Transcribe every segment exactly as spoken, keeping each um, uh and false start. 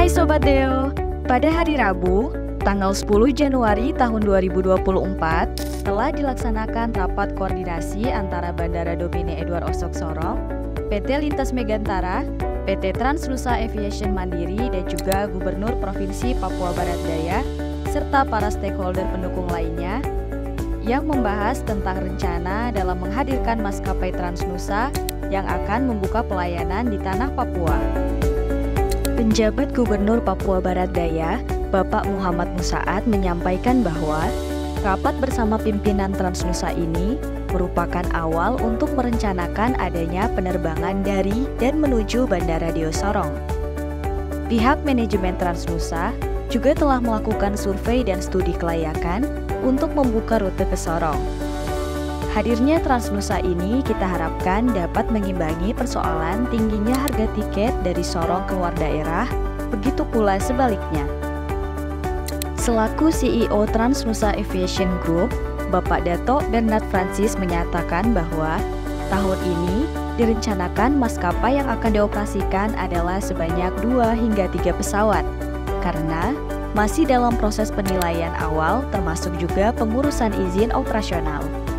Hai Sobat Deo, pada hari Rabu, tanggal sepuluh Januari tahun dua ribu dua puluh empat, telah dilaksanakan rapat koordinasi antara Bandara Domine Edward Osok Sorong, P T Lintas Megantara, P T Transnusa Aviation Mandiri, dan juga Gubernur Provinsi Papua Barat Daya, serta para stakeholder pendukung lainnya, yang membahas tentang rencana dalam menghadirkan maskapai Transnusa yang akan membuka pelayanan di tanah Papua. Penjabat Gubernur Papua Barat Daya, Bapak Muhammad Musaad, menyampaikan bahwa rapat bersama pimpinan Transnusa ini merupakan awal untuk merencanakan adanya penerbangan dari dan menuju Bandara Deo Sorong. Pihak manajemen Transnusa juga telah melakukan survei dan studi kelayakan untuk membuka rute ke Sorong. Hadirnya Transnusa ini kita harapkan dapat mengimbangi persoalan tingginya harga tiket dari Sorong keluar daerah, begitu pula sebaliknya. Selaku C E O Transnusa Aviation Group, Bapak Dato Bernard Francis menyatakan bahwa tahun ini direncanakan maskapai yang akan dioperasikan adalah sebanyak dua hingga tiga pesawat, karena masih dalam proses penilaian awal termasuk juga pengurusan izin operasional.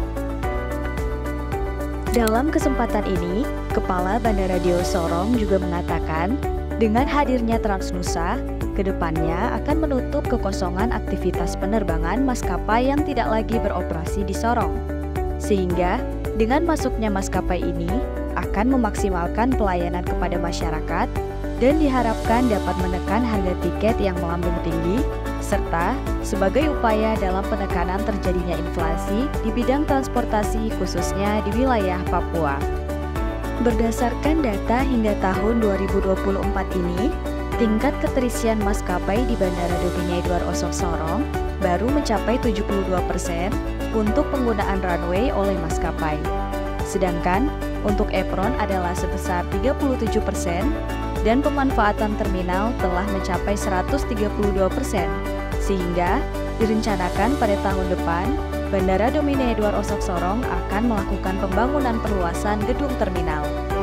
Dalam kesempatan ini, Kepala Bandara Deo Sorong juga mengatakan, dengan hadirnya Transnusa, kedepannya akan menutup kekosongan aktivitas penerbangan maskapai yang tidak lagi beroperasi di Sorong. Sehingga, dengan masuknya maskapai ini, akan memaksimalkan pelayanan kepada masyarakat dan diharapkan dapat menekan harga tiket yang melambung tinggi, serta sebagai upaya dalam penekanan terjadinya inflasi di bidang transportasi khususnya di wilayah Papua. Berdasarkan data hingga tahun dua ribu dua puluh empat ini, tingkat keterisian maskapai di Bandara Domine Edward Osok Sorong baru mencapai tujuh puluh dua persen untuk penggunaan runway oleh maskapai. Sedangkan untuk apron adalah sebesar tiga puluh tujuh persen dan pemanfaatan terminal telah mencapai seratus tiga puluh dua persen. Sehingga direncanakan pada tahun depan, Bandara Domine Edward Osok Sorong akan melakukan pembangunan perluasan gedung terminal.